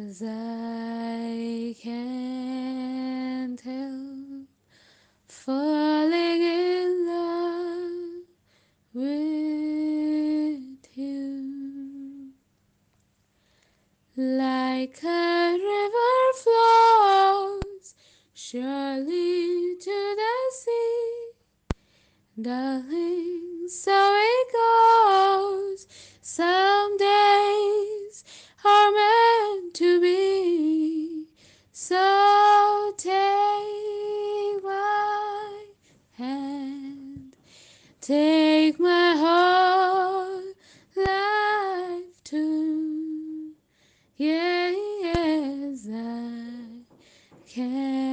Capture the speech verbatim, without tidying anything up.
'Cause I can't help falling in love with you. Like a river flows surely to the sea, darling, so it goes. Some days are meant to be. So take my hand, take my whole life too. Yes, I can.